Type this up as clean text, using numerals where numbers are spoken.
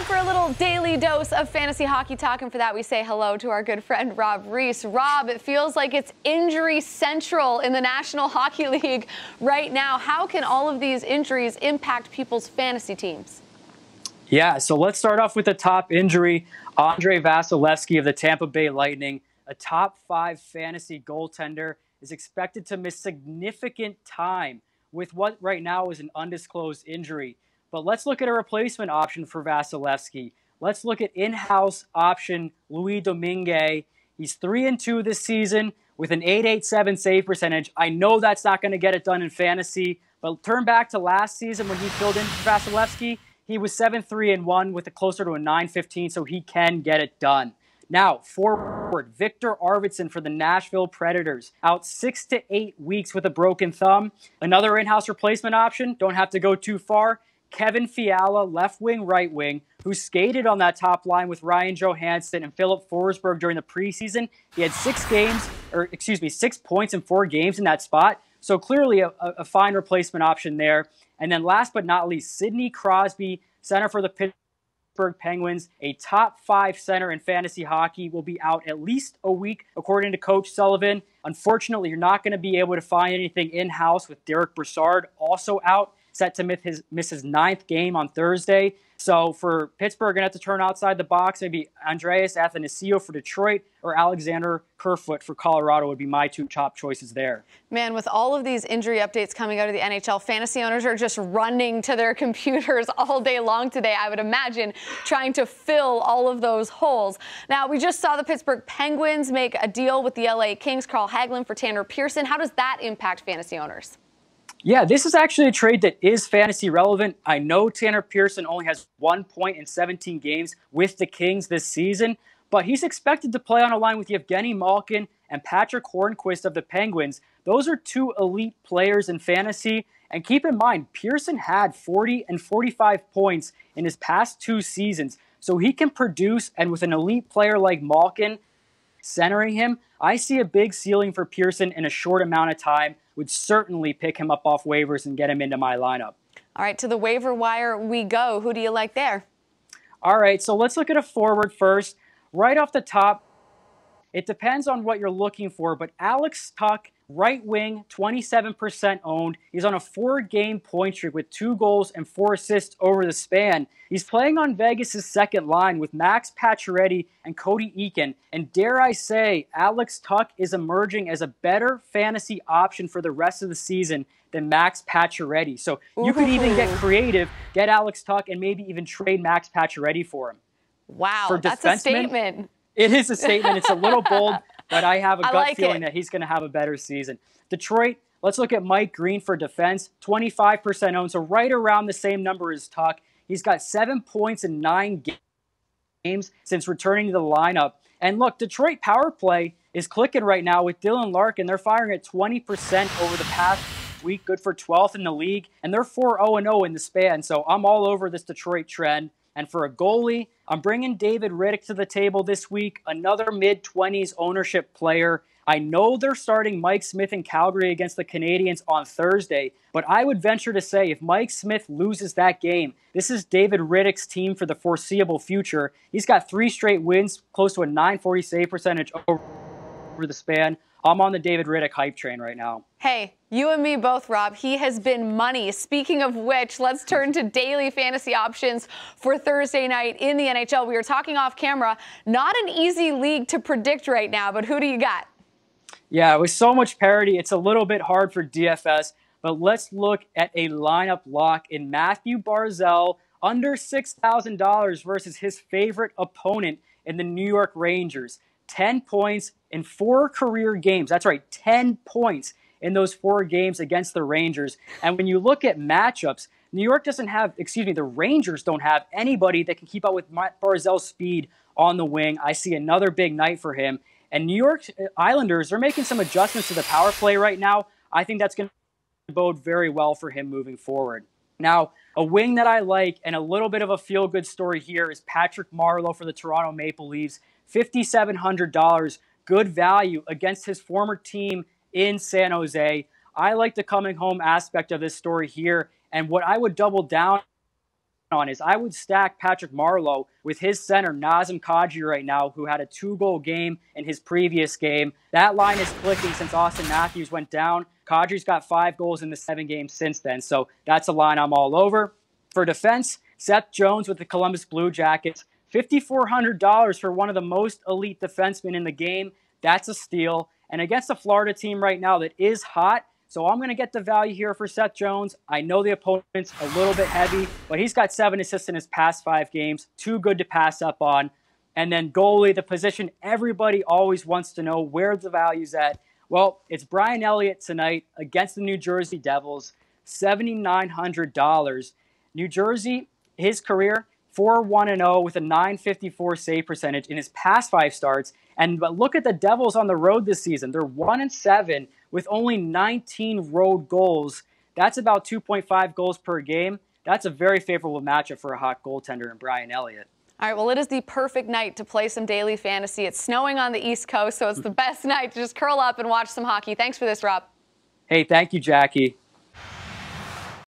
Time for a little daily dose of fantasy hockey talk, and for that we say hello to our good friend Rob Reese. Rob, it feels like it's injury central in the National Hockey League right now. How can all of these injuries impact people's fantasy teams? Yeah, so let's start off with the top injury. Andrei Vasilevskiy of the Tampa Bay Lightning, a top 5 fantasy goaltender, is expected to miss significant time with what right now is an undisclosed injury. But let's look at a replacement option for Vasilevskiy. Let's look at in-house option Louis Domingue. He's 3-2 this season with an .887 save percentage. I know that's not going to get it done in fantasy, but turn back to last season when he filled in for Vasilevskiy. He was 7-3-1 with a closer to a .915, so he can get it done. Now, forward, Viktor Arvidsson for the Nashville Predators, out 6 to 8 weeks with a broken thumb. Another in-house replacement option, don't have to go too far. Kevin Fiala, left wing, right wing, who skated on that top line with Ryan Johansson and Philip Forsberg during the preseason. He had 6 points in 4 games in that spot. So clearly a fine replacement option there. And then last but not least, Sidney Crosby, center for the Pittsburgh Penguins, a top 5 center in fantasy hockey, will be out at least a week, according to Coach Sullivan. Unfortunately, you're not going to be able to find anything in-house with Derek Brassard also out, set to miss his 9th game on Thursday. So for Pittsburgh, going to have to turn outside the box. Maybe Andreas Athanasiou for Detroit or Alexander Kerfoot for Colorado would be my 2 top choices there. Man, with all of these injury updates coming out of the NHL, fantasy owners are just running to their computers all day long today, I would imagine, trying to fill all of those holes. Now, we just saw the Pittsburgh Penguins make a deal with the LA Kings, Carl Hagelin for Tanner Pearson. How does that impact fantasy owners? Yeah, this is actually a trade that is fantasy relevant. I know Tanner Pearson only has 1 point in 17 games with the Kings this season, but he's expected to play on a line with Evgeny Malkin and Patrick Hornquist of the Penguins. Those are 2 elite players in fantasy. And keep in mind, Pearson had 40 and 45 points in his past 2 seasons. So he can produce, and with an elite player like Malkin centering him, I see a big ceiling for Pearson in a short amount of time. Would certainly pick him up off waivers and get him into my lineup. All right, to the waiver wire we go. Who do you like there? All right, so let's look at a forward first. Right off the top, it depends on what you're looking for, but Alex Tuch, right wing, 27% owned. He's on a 4-game point streak with 2 goals and 4 assists over the span. He's playing on Vegas' second line with Max Pacioretty and Cody Eakin. And dare I say, Alex Tuch is emerging as a better fantasy option for the rest of the season than Max Pacioretty. So you could even get creative, get Alex Tuch, and maybe even trade Max Pacioretty for him. Wow, that's a statement. It is a statement. It's a little bold, but I have a gut feeling that he's going to have a better season. Detroit, let's look at Mike Green for defense, 25% owned, so right around the same number as Tuch. He's got 7 points in 9 games since returning to the lineup. And look, Detroit power play is clicking right now with Dylan Larkin. They're firing at 20% over the past week, good for 12th in the league, and they're 4-0-0 in the span. So I'm all over this Detroit trend. And for a goalie, I'm bringing David Rittich to the table this week, another mid-20s ownership player. I know they're starting Mike Smith in Calgary against the Canadiens on Thursday, but I would venture to say if Mike Smith loses that game, this is David Rittich's team for the foreseeable future. He's got 3 straight wins, close to a .940 save percentage over the span. I'm on the David Rittich hype train right now. Hey, you and me both, Rob. He has been money. Speaking of which, let's turn to daily fantasy options for Thursday night in the NHL. We were talking off camera. Not an easy league to predict right now, but who do you got? Yeah, with so much parity, it's a little bit hard for DFS, but let's look at a lineup lock in Matthew Barzal, under $6,000 versus his favorite opponent in the New York Rangers. 10 points in 4 career games. That's right, 10 points in those 4 games against the Rangers. And when you look at matchups, the Rangers don't have anybody that can keep up with Barzal's speed on the wing. I see another big night for him. And New York Islanders are making some adjustments to the power play right now. I think that's going to bode very well for him moving forward. Now, a wing that I like and a little bit of a feel-good story here is Patrick Marleau for the Toronto Maple Leafs. $5,700, good value against his former team in San Jose. I like the coming home aspect of this story here, and what I would double down on is I would stack Patrick Marleau with his center, Nazem Kadri, right now, who had a 2-goal game in his previous game. That line is clicking since Austin Matthews went down. Kadri's got 5 goals in the 7 games since then, so that's a line I'm all over. For defense, Seth Jones with the Columbus Blue Jackets, $5,400 for one of the most elite defensemen in the game. That's a steal. And against a Florida team right now that is hot, so I'm going to get the value here for Seth Jones. I know the opponent's a little bit heavy, but he's got 7 assists in his past 5 games. Too good to pass up on. And then goalie, the position everybody always wants to know where the value's at. Well, it's Brian Elliott tonight against the New Jersey Devils, $7,900. New Jersey, his career, 4-1-0 with a .954 save percentage in his past 5 starts. But look at the Devils on the road this season. They're 1-7 with only 19 road goals. That's about 2.5 goals per game. That's a very favorable matchup for a hot goaltender in Brian Elliott. All right, well, it is the perfect night to play some daily fantasy. It's snowing on the East Coast, so it's the best night to just curl up and watch some hockey. Thanks for this, Rob. Hey, thank you, Jackie.